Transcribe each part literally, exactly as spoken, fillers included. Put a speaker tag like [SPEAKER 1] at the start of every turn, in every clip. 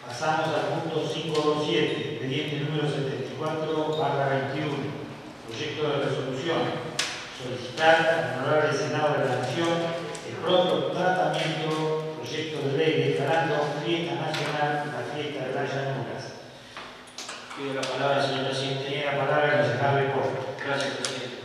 [SPEAKER 1] Pasamos al punto quinientos veintisiete, expediente número setenta y cuatro barra veintiuno, proyecto de resolución. Solicitar al Honorable Senado de la Nación el pronto tratamiento, proyecto de ley declarando fiesta nacional la fiesta de las llanuras.
[SPEAKER 2] Pido la palabra, señor presidente.
[SPEAKER 1] Tiene la palabra el concejal Porto.
[SPEAKER 2] Gracias, presidente.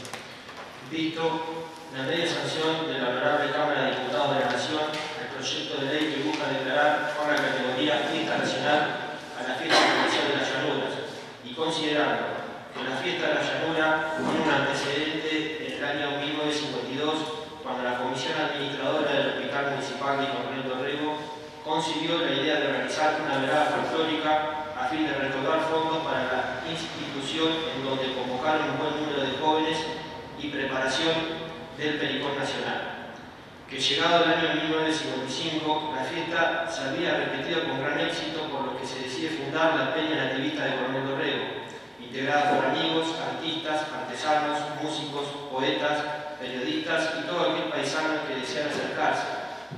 [SPEAKER 2] Visto la media sanción de la Honorable Cámara de Diputados de la Nación, el proyecto de ley que busca declarar con la categoría fiesta nacional a la fiesta provincial de las llanuras, y considerando que la fiesta de la llanura tiene un antecedente en el año mil novecientos cincuenta y dos, cuando la Comisión Administradora del Hospital Municipal de Coronel Dorrego concibió la idea de organizar una velada folclórica a fin de recaudar fondos para la institución, en donde convocaron un buen número de jóvenes y preparación del Pericón Nacional. Que llegado el año mil novecientos cincuenta y cinco, la fiesta se había repetido con gran éxito, por lo que se decide fundar la Peña Nativista de Coronel Dorrego, integrada por amigos, artistas, artesanos, músicos, poetas, periodistas y todo aquel paisano que desea acercarse.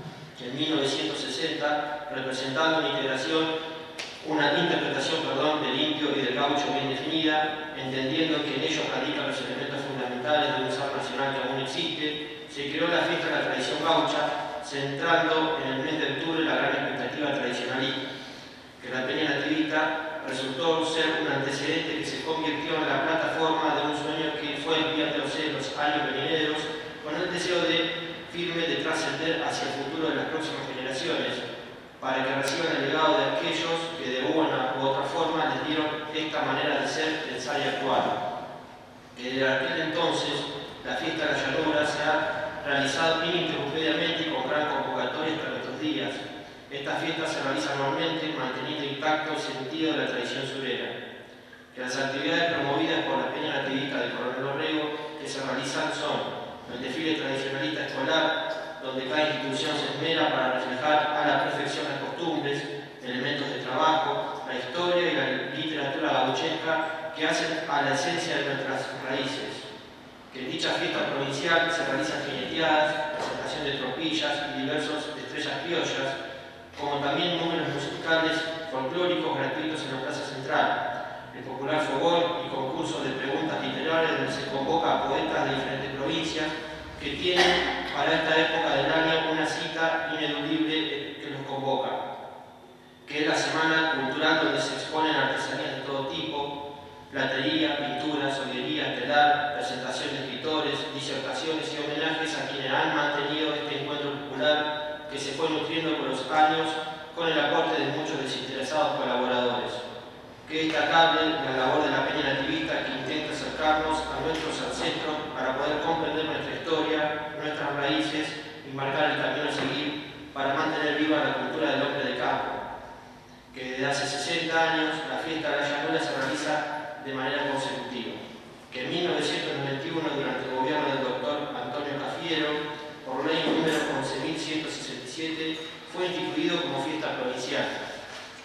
[SPEAKER 2] En mil novecientos sesenta, representando una integración una interpretación perdón, del indio y del gaucho bien definida, entendiendo que en ellos radican los elementos fundamentales de un ser nacional que aún existe, se creó la fiesta de la tradición gaucha, centrando en el mes de octubre la gran expectativa tradicionalista, que la Peña Nativista resultó ser un antecedente que se convirtió en la plataforma de un sueño que fue enviándose en los años venideros, con el deseo de firme de trascender hacia el futuro de las próximas generaciones, para que reciban el legado de aquellos que de una u otra forma les dieron esta manera de ser, pensar y actuar. Que desde aquel entonces la fiesta de la llanura se ha realizado ininterrumpidamente y con gran convocatoria hasta nuestros días. Esta fiesta se realiza anualmente manteniendo intacto el sentido de la tradición surera. Que las actividades promovidas por la Peña Nativista de Coronel Dorrego que se realizan son el desfile tradicionalista escolar, donde cada institución se esmera para reflejar a la perfección las costumbres, elementos de trabajo, la historia y la literatura gauchesca que hacen a la esencia de nuestras raíces. Que en dicha fiesta provincial se realizan jineteadas, presentación de tropillas y diversos estrellas criollas, como también números musicales folclóricos gratuitos en la plaza central, el popular fogón y concursos de preguntas literarias donde se convoca a poetas de diferentes provincias que tienen para esta época del año una cita ineludible que los convoca, que es la Semana Cultural, donde se exponen artesanías de todo tipo, platería, pintura, soldería, telar, presentación de escritores, disertaciones y homenajes a quienes han mantenido este encuentro popular que se fue nutriendo con los años con el aporte de muchos desinteresados colaboradores. Que es destacable la labor de la Peña Nativista, que intenta acercarnos a nuestros ancestros para poder comprender nuestra historia, nuestras raíces y marcar el camino a seguir para mantener viva la cultura del hombre de campo. Que desde hace sesenta años la fiesta de la llanura se realiza de manera consecutiva. Que en mil novecientos noventa y uno, durante el gobierno del doctor Antonio Cafiero, por ley número once mil ciento sesenta y siete, fue instituido como fiesta provincial.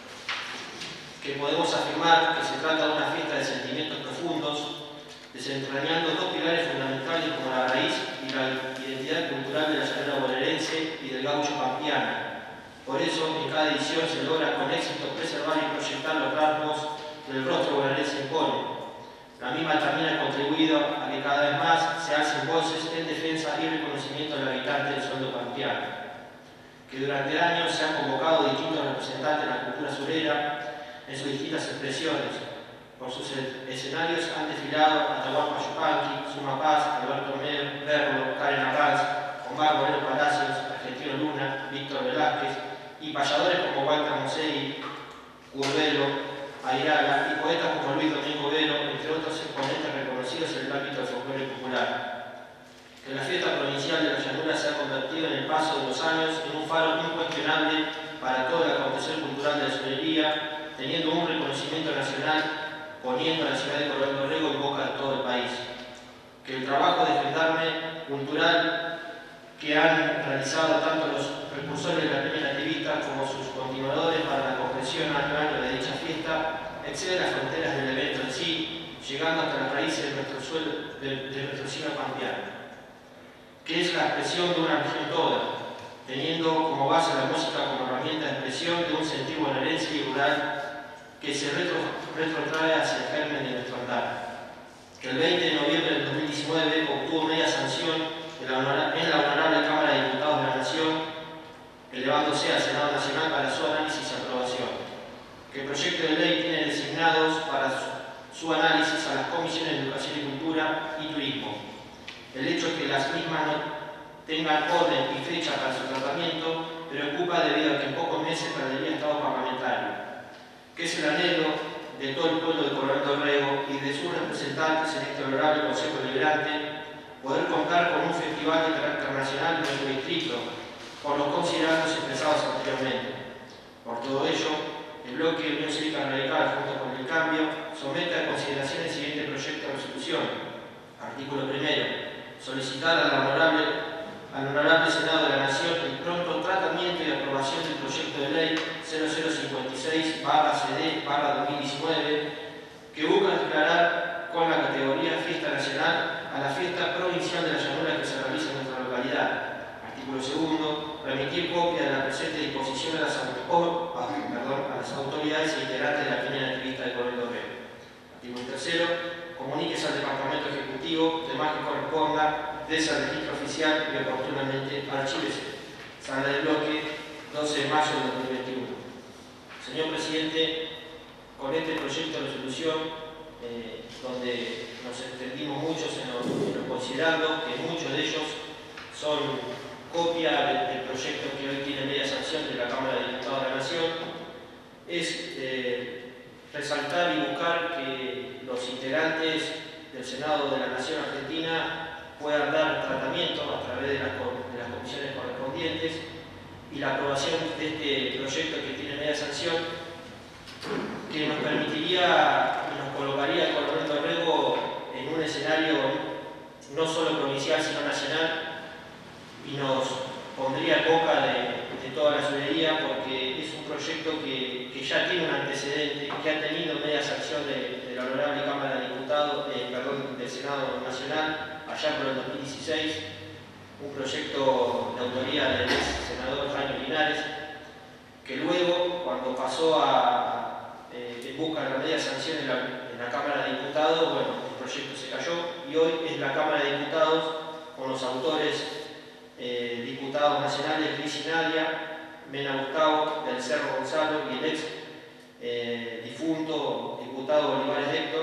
[SPEAKER 2] Que podemos afirmar que se trata de una fiesta de sentimientos profundos, desentrañando dos pilares fundamentales como la raíz y la identidad cultural de la llanura bonaerense y del gaucho pampeano. Por eso, en cada edición se logra con éxito preservar y proyectar los rasgos que el rostro bonaerense impone. La misma también ha contribuido a que cada vez más se alcen voces en defensa y reconocimiento del habitante del suelo pampeano. Que durante años se han convocado distintos representantes de la cultura surera en sus distintas expresiones. Por sus escenarios han desfilado Atahualpa Yupanqui, Suma Paz, Alberto Merlo, Karen Arranz, Omar Moreno Palacios, Argentino Luna, Víctor Velázquez, y payadores como Walter Mosegui, Curvelo, Airaga, y poetas como Luis Domingo Vero, entre otros exponentes reconocidos en el ámbito del folclore popular. Que la fiesta provincial de la llanura se ha convertido en el paso de los años en un faro incuestionable para todo el acontecer cultural de la sonería, teniendo un reconocimiento nacional, poniendo a la ciudad de Coronel Dorrego en boca de todo el país. Que el trabajo de gendarme cultural que han realizado tanto los precursores de la Peña Nativista como sus continuadores para la comprensión año a año de dicha fiesta excede las fronteras del evento en sí, llegando hasta las raíces de nuestro suelo, de, de nuestro cielo pampeano. Que es la expresión de una región toda, teniendo como base la música como herramienta de expresión de un sentido bonaerense y rural que se retro, retrotrae hacia el germen de nuestro andar, que el veinte de noviembre del dos mil diecinueve obtuvo media sanción en la, honorable, en la Honorable Cámara de Diputados de la Nación, elevándose al Senado Nacional para su análisis y aprobación, que el proyecto de ley tiene designados para su, su análisis a las comisiones de Educación y Cultura y Turismo. El hecho es que las mismas no tengan orden y fecha para su tratamiento preocupa debido a que en pocos meses perdería estado parlamentario, que es el anhelo de todo el pueblo de Coronel Dorrego y de sus representantes en este honorable Consejo Deliberante, poder contar con un festival de carácter nacional en nuestro distrito, por los considerados expresados anteriormente. Por todo ello, el bloque Unión Cívica Radical, junto con el Cambio, somete a consideración el siguiente proyecto de resolución. Artículo primero. Solicitar al honorable, al honorable Senado de la Nación el pronto tratamiento y aprobación del proyecto de ley cero cero cincuenta y seis barra C D barra dos mil diecinueve, que busca declarar con la categoría Fiesta Nacional a la fiesta provincial de la llanura que se realiza en nuestra localidad. Artículo segundo. Remitir copia de la presente disposición a las, oh, perdón, a las autoridades e integrantes de la primera entrevista de Coronel Dorrego. Artículo tercero. Comuníquese al Departamento Ejecutivo, demás que corresponda, desde el registro oficial y oportunamente archívese. Sala del bloque, doce de mayo de dos mil veintiuno. Señor Presidente, con este proyecto de resolución, eh, donde nos entendimos muchos en los, en los considerandos, que muchos de ellos son copia del, del proyecto que hoy tiene media sanción de la Cámara de Diputados de la Nación, es eh, resaltar y buscar que los integrantes del Senado de la Nación Argentina puedan dar tratamiento a través de las, de las comisiones correspondientes y la aprobación de este proyecto que tiene media sanción, que nos permitiría y nos colocaría el Coronel Dorrego en un escenario no solo provincial sino nacional, y nos pondría en boca de, de toda la ciudadanía, porque es un proyecto que, que ya tiene un antecedente, que ha tenido media sanción de, de la Honorable Cámara de Diputados, eh, perdón, del Senado Nacional, allá por el dos mil dieciséis, un proyecto de autoría del ex senador Jaime Linares, que luego, cuando pasó a eh, en busca de la media sanción en la, en la Cámara de Diputados, bueno, el proyecto se cayó y hoy es la Cámara de Diputados con los autores Eh, diputados nacionales Luis Nadia, Mena Gustavo, del Cerro Gonzalo y el ex eh, difunto diputado Olivares Héctor,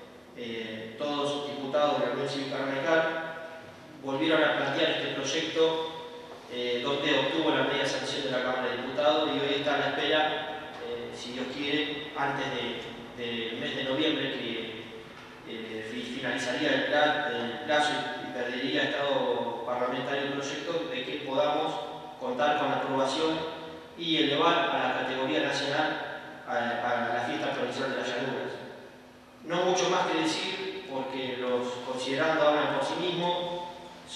[SPEAKER 2] eh, todos diputados de la Unión Cívica Radical, volvieron a plantear este proyecto eh, donde obtuvo la media sanción de la Cámara de Diputados y hoy está a la espera, eh, si Dios quiere, antes del de, de mes de noviembre, que eh, finalizaría el, plan, el plazo y perdería estado parlamentario del proyecto, de que podamos contar con la aprobación y elevar a la categoría nacional a, a la fiesta provincial de las llanuras. No mucho más que decir, porque los considerando hablan por sí mismos,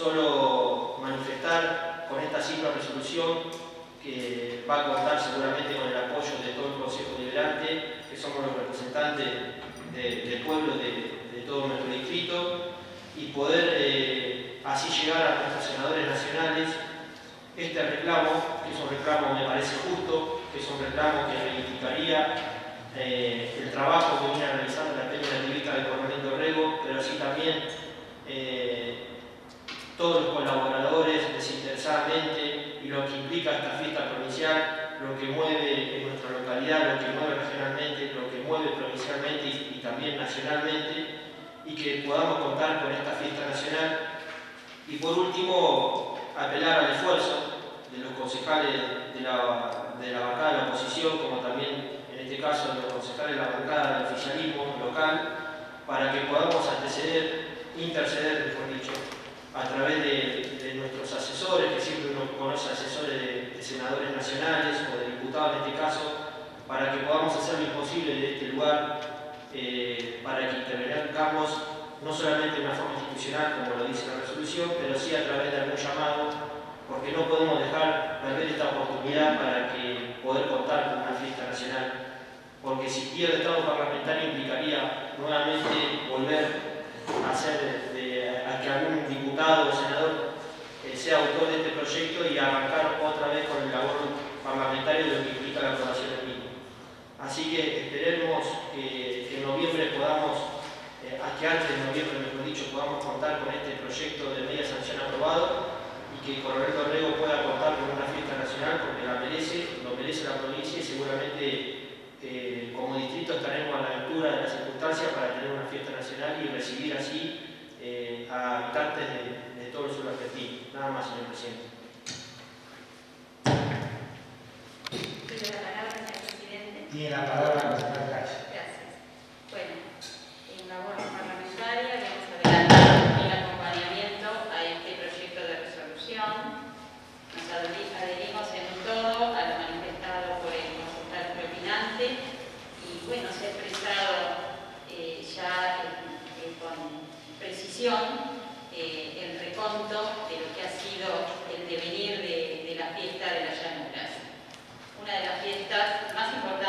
[SPEAKER 2] solo manifestar con esta simple resolución que va a contar seguramente con el apoyo de todo el Consejo Deliberante, que somos los representantes de, del pueblo de, de todo nuestro distrito, y poder eh, así llegar a nuestros senadores nacionales este reclamo, que es un reclamo me parece justo, que es un reclamo que reivindicaría eh, el trabajo que viene realizando la primera entrevista del Coronel Dorrego, pero así también eh, todos los colaboradores desinteresadamente, y lo que implica esta fiesta provincial, lo que mueve en nuestra localidad, lo que mueve regionalmente, lo que mueve provincialmente y, y también nacionalmente, y que podamos contar con esta fiesta nacional. Y por último, apelar al esfuerzo de los concejales de la, de la bancada de la oposición, como también en este caso de los concejales de la bancada del oficialismo local, para que podamos anteceder, interceder, mejor dicho, a través de, de nuestros asesores, que siempre uno conoce asesores de, de senadores nacionales o de diputados en este caso, para que podamos hacer lo imposible de este lugar, eh, para que intervengamos no solamente de una forma institucional, como lo dice la resolución, pero sí a través de algún llamado, porque no podemos dejar perder esta oportunidad para que poder contar con una fiesta nacional, porque si pierde el Estado parlamentario implicaría nuevamente volver a hacer de, de, a que algún diputado o senador eh, sea autor de este proyecto y arrancar otra vez con el labor parlamentario de lo que implica la aprobación del mismo. Así que esperemos que, que en noviembre podamos, eh, que antes de noviembre, mejor dicho, podamos contar con este proyecto de media sanción aprobado y que el Coronel Dorrego pueda contar con una fiesta nacional porque la merece, lo merece la provincia y seguramente eh, como distrito estaremos a la altura de las circunstancias para tener una fiesta nacional y recibir así eh, a habitantes de, de todo el sur argentino. Nada más, señor presidente.
[SPEAKER 1] Tiene la palabra la concejal Calle.
[SPEAKER 3] Gracias. Bueno, en labor parlamentaria vamos a adelantar el acompañamiento a este proyecto de resolución. Nos adherimos en todo a lo manifestado por el concejal preopinante y bueno, se ha expresado eh, ya eh, eh, con precisión eh, el reconto de lo que ha sido el devenir de, de la fiesta de las llanuras. Una de las fiestas más importantes